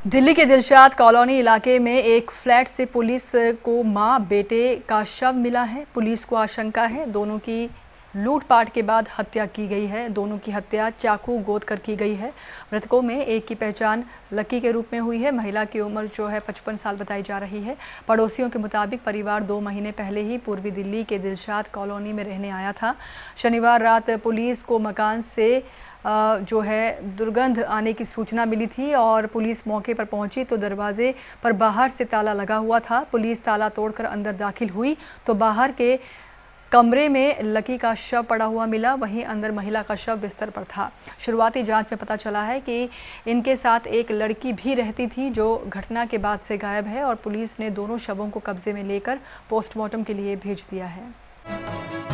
दिल्ली के दिलशाद कॉलोनी इलाके में एक फ्लैट से पुलिस को मां बेटे का शव मिला है। पुलिस को आशंका है दोनों की लूटपाट के बाद हत्या की गई है। दोनों की हत्या चाकू गोद कर की गई है। मृतकों में एक की पहचान लकी के रूप में हुई है। महिला की उम्र जो है 55 साल बताई जा रही है। पड़ोसियों के मुताबिक परिवार 2 महीने पहले ही पूर्वी दिल्ली के दिलशाद कॉलोनी में रहने आया था। शनिवार रात पुलिस को मकान से जो है दुर्गंध आने की सूचना मिली थी और पुलिस मौके पर पहुंची तो दरवाजे पर बाहर से ताला लगा हुआ था। पुलिस ताला तोड़कर अंदर दाखिल हुई तो बाहर के कमरे में लकी का शव पड़ा हुआ मिला, वहीं अंदर महिला का शव बिस्तर पर था। शुरुआती जांच में पता चला है कि इनके साथ एक लड़की भी रहती थी जो घटना के बाद से गायब है और पुलिस ने दोनों शवों को कब्जे में लेकर पोस्टमार्टम के लिए भेज दिया है।